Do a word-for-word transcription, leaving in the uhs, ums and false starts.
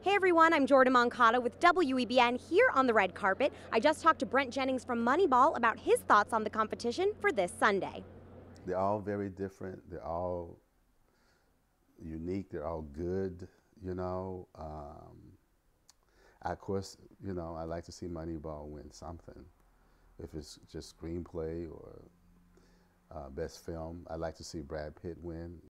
Hey everyone, I'm Jordan Moncada with W E B N here on the red carpet. I just talked to Brent Jennings from Moneyball about his thoughts on the competition for this Sunday. They're all very different. They're all unique. They're all good, you know. Um, of course, you know, I like to see Moneyball win something. If it's just screenplay or uh, best film, I'd like to see Brad Pitt win.